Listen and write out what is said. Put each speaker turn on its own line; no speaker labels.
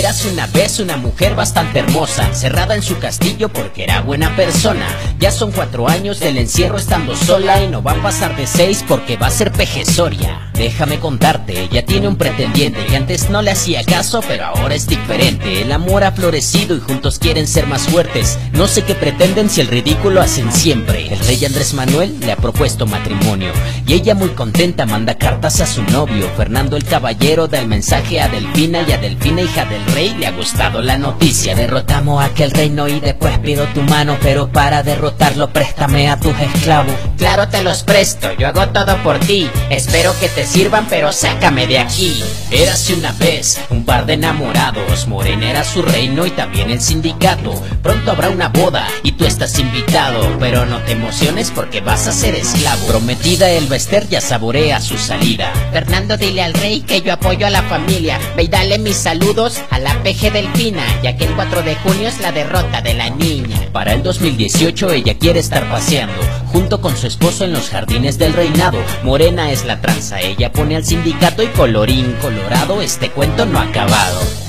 Érase una vez una mujer bastante hermosa, encerrada en su castillo porque era buena persona. Ya son 4 años del encierro estando sola y no va a pasar de 6 porque va a ser pejesoria. Déjame contarte, ella tiene un pretendiente que antes no le hacía caso, pero ahora es diferente. El amor ha florecido y juntos quieren ser más fuertes. No sé qué pretenden si el ridículo hacen siempre. El rey Andrés Manuel le ha propuesto matrimonio y ella muy contenta manda cartas a su novio. Fernando el Caballero da el mensaje a Delfina y a Delfina, hija del rey, le ha gustado la noticia. Derrotamos a aquel reino y después pido tu mano, pero para derrotarlo préstame a tus esclavos.
Claro, te los presto, yo hago todo por ti. Espero que te sirvan, pero sácame de aquí.
Érase una vez un par de enamorados, Morena era su reino y también el sindicato. Pronto habrá una boda y tú estás invitado, pero no te emociones porque vas a ser esclavo. Prometida Elvester ya saborea su salida.
Fernando, dile al rey que yo apoyo a la familia. Ve y dale mis saludos a la peje Delfina, ya que el 4 de junio es la derrota de la niña.
Para el 2018 ella quiere estar paseando junto con su esposo en los jardines del reinado. Morena es la tranza, ella pone al sindicato y colorín colorado, este cuento no ha acabado.